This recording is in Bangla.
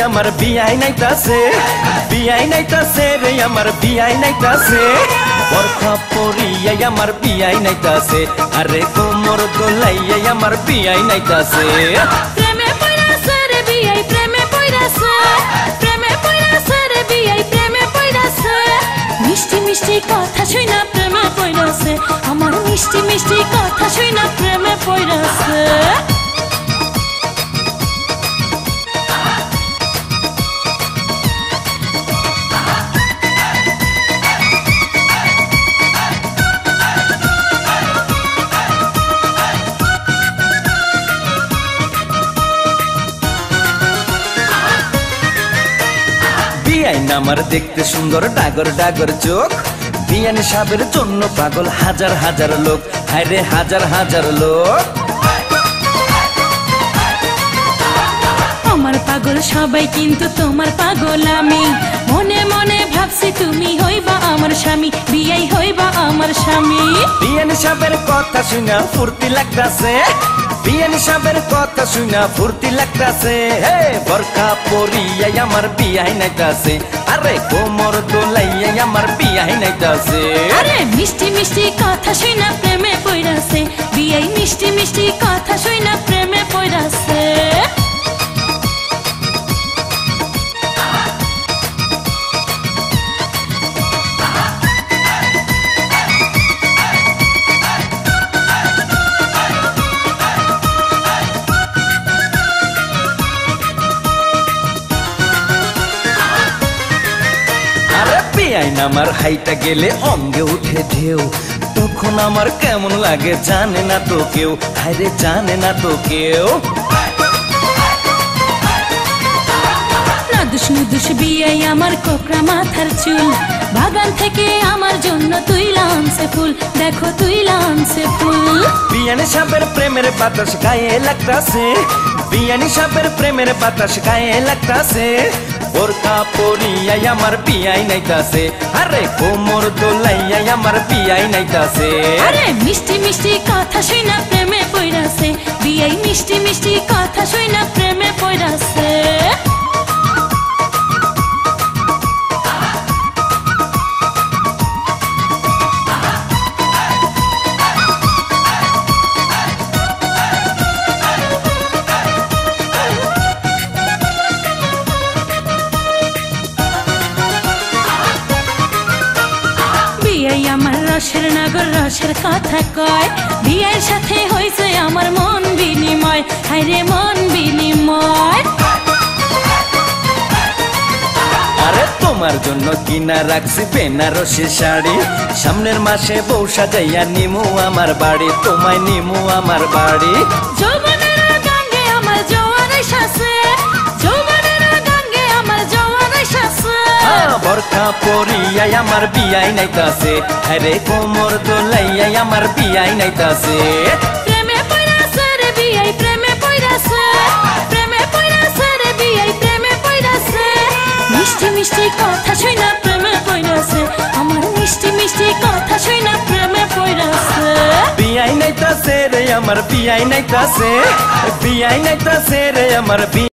আমার বিয়াই নাইতাছে বিয়াই নাইতাছে রে আমার বিয়াই নাইতাছে বরখা পরিয়া আমার বিয়াই নাইতাছে আরে কোমর দোলাইয়া আমার বিয়াই নাইতাছে প্রেমে পড়াছে রে বিয়াই প্রেমে পড়াছে প্রেমে পড়াছে রে বিয়াই প্রেমে পড়াছে মিষ্টি মিষ্টি কথা শুনা প্রেমে পড়াছে আমার মিষ্টি মিষ্টি কথা শুনা প্রেমে পড়াছে বিয়াইন আমার দেখতে সুন্দর ডাগর ডাগর চোখ বিয়ান সাহেবের জন্য পাগল হাজার হাজার লোক হায়রে হাজার হাজার লোক আমার পাগল সবাই কিন্তু তোমার পাগল আমি মনে মনে ভাবছি তুমি হইবা আমার স্বামী বিয়াই হইবা আমার স্বামী বিয়ান সাহেবের কথা শুনা ফুর্তি লাগতাছে বিয়ান সাহেবের কথা শুনা ফুর্তি লাগতাছে হে বরখা পরিয়া আমার বিয়াই নাইতাছে আরে কোমর দোলাইয়া আমার বিয়াই নাইতাছে আরে মিষ্টি মিষ্টি কথা শুনা প্রেমে পড়াছে বিয়াই মিষ্টি মিষ্টি কথা শুনা প্রেমে পড়াছে বিয়াইন আমার হাইটা গেলে অঙ্গে উঠে ঢেউ তখন আমার কেমন লাগে জানে না তো কেউ হায়রে জানে না তো কেউ নাদুস নুদুস বিয়াই আমার কোকড়া মাথার চুল বাগান থেকে আমার জন্য তুইলা আনছে ফুল দেখো তুইলা আনছে ফুল বিয়ানি সাহেবের প্রেমের বাতাস গায়ে লাগতাছে বিয়ানি সাহেবের প্রেমের বাতাস গায়ে লাগতাছে বরখা পরিয়া আমার বিয়াই নাইতাছে আরে কোমর দোলাইয়া আমার বিয়াই নাইতাছে আরে মিষ্টি মিষ্টি কথা শুনা প্রেমে পড়াছে বিয়াই মিষ্টি মিষ্টি কথা শুনা প্রেমে পড়াছে বিয়াই আমার রসের নগর রসের কথা কয় বিয়ের সাথে হয়েছে আমার মন বিনিময় হায়রে মন বিনিময় আরে তোমার জন্য কিনা রাখছি বেনারসি শাড়ি সামনের মাসে বউ সাজাইয়া নিমু আমার বাড়ি তোমায় নিমু আমার বাড়ি যৌবনের গাঙ্গে আমার জোয়ার এসেছে যৌবনের গাঙ্গে আমার জোয়ার এসেছে বরখা পরিয়া আমার বিয়াই নাইতাছে আরে কোমর দোলাইয়া আমার বিয়াই নাইতাছে প্রেমে পড়াছে রে বিয়াই প্রেমে পড়াছে প্রেমে পড়াছে রে বিয়াই প্রেমে পড়াছে মিষ্টি মিষ্টি কথা শুনা প্রেমে পড়াছে আমার মিষ্টি মিষ্টি কথা শুনা প্রেমে পড়াছে বিয়াই নাইতাছে রে আমার বিয়াই নাইতাছে বিয়াই নাইতাছে রে আমার